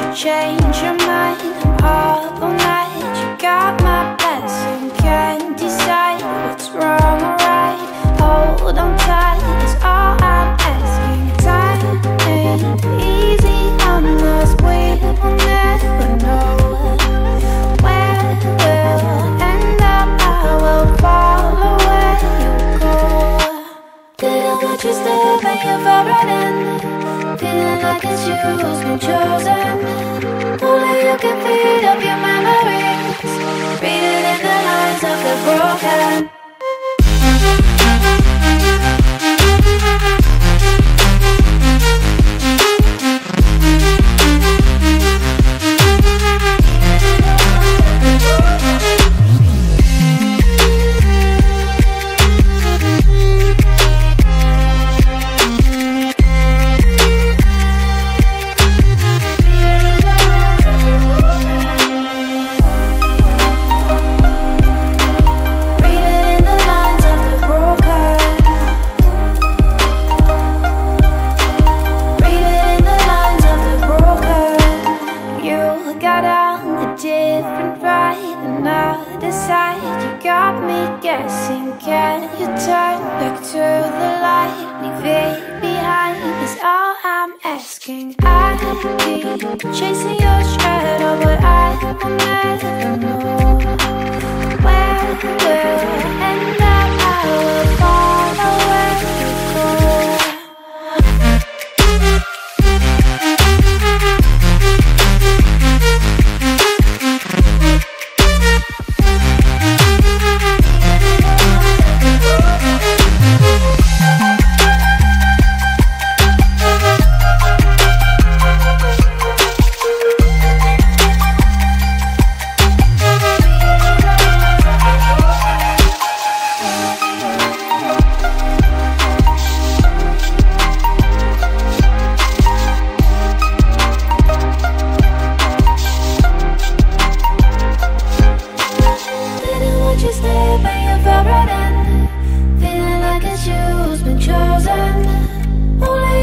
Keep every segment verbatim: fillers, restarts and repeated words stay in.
change your mind. I'm up all night, you got my blessing. Can't decide what's wrong or right. Hold on tight is all I'm asking. Time ain't easy on us, we will never know where we'll end up. I will follow where you go. Didn't want you step and you're favorite end. Feeling like it's you's been chosen. Only you can feed up your memories. Read it in the lines of the broken. Chasing your shadow, but I will never know where we'll end up. I will follow where you go.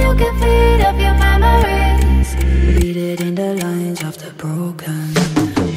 Read it in the lines of the broken.